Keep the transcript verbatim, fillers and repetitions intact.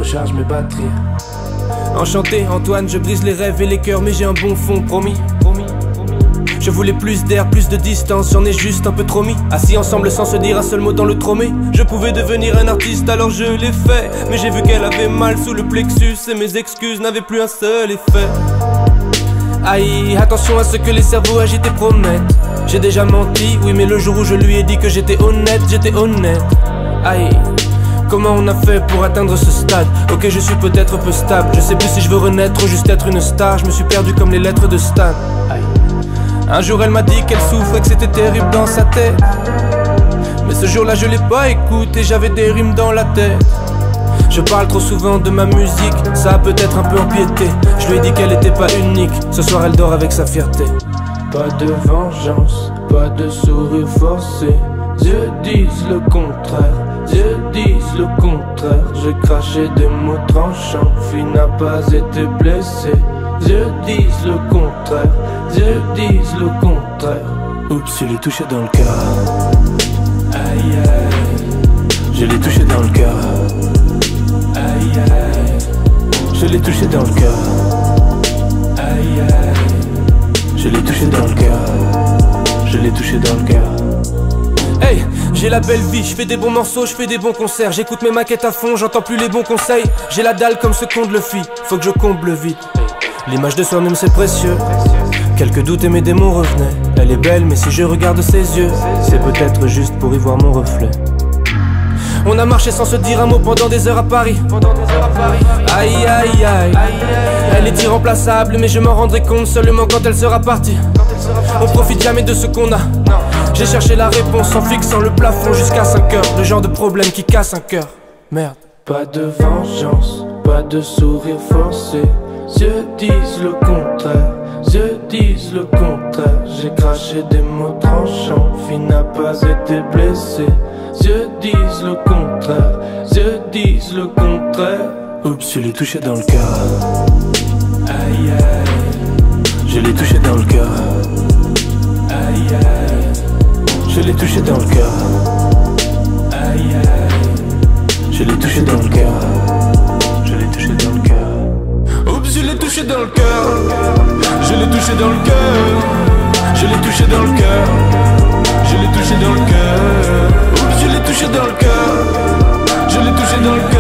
recharge mes batteries. Enchanté Antoine, je brise les rêves et les cœurs, mais j'ai un bon fond, promis, promis, promis. Je voulais plus d'air, plus de distance, j'en ai juste un peu trop mis. Assis ensemble sans se dire un seul mot dans le tromé. Je pouvais devenir un artiste alors je l'ai fait, mais j'ai vu qu'elle avait mal sous le plexus et mes excuses n'avaient plus un seul effet. Aïe, attention à ce que les cerveaux agités promettent. J'ai déjà menti, oui mais le jour où je lui ai dit que j'étais honnête, j'étais honnête. Aïe, comment on a fait pour atteindre ce stade? Ok, je suis peut-être peu stable, je sais plus si je veux renaître ou juste être une star. Je me suis perdu comme les lettres de Stan. Aïe. Un jour elle m'a dit qu'elle souffrait, que c'était terrible dans sa tête. Mais ce jour-là je l'ai pas écouté, j'avais des rimes dans la tête. Je parle trop souvent de ma musique, ça a peut-être un peu empiété. Je lui ai dit qu'elle était pas unique, ce soir elle dort avec sa fierté. Pas de vengeance, pas de sourire forcé. Dieu disent le contraire, Dieu disent le contraire. J'ai craché des mots tranchants, fille n'a pas été blessée. Dieu disent le contraire, Dieu disent le contraire. Oups, je l'ai touché dans le cœur. Aïe aïe, je l'ai touché dans le cœur. Aïe aïe, je l'ai touché dans le cœur. Aïe aïe, je l'ai touché dans le cœur. Je l'ai touché dans le cœur. Hey, j'ai la belle vie, je fais des bons morceaux, je fais des bons concerts. J'écoute mes maquettes à fond, j'entends plus les bons conseils. J'ai la dalle comme ce qu'on le fit, faut que je comble vite. L'image de soi-même c'est précieux. Quelques doutes et mes démons revenaient. Elle est belle mais si je regarde ses yeux, c'est peut-être juste pour y voir mon reflet. On a marché sans se dire un mot pendant des heures à Paris. Aïe aïe aïe, elle est irremplaçable mais je m'en rendrai compte seulement quand elle sera partie. On profite jamais de ce qu'on a. J'ai cherché la réponse en fixant le plafond jusqu'à cinq heures. Le genre de problème qui casse un cœur. Merde. Pas de vengeance, pas de sourire forcé. Dieu disent le contraire, Dieu disent le contraire. J'ai craché des mots tranchants, fille n'a pas été blessée. Dieu disent le contraire, Dieu disent le contraire. Oups, je l'ai touché dans le cœur. Aïe aïe, je l'ai touché dans le cœur. Aïe aïe, je l'ai touché dans le cœur. Aïe aïe, je l'ai touché dans le cœur. Je l'ai touché dans le cœur. Oups, je l'ai touché dans le cœur. Je l'ai touché dans le cœur. Je l'ai touché dans le cœur. Je l'ai touché dans le cœur. Oups, je l'ai touché dans le cœur. Je l'ai touché dans le cœur.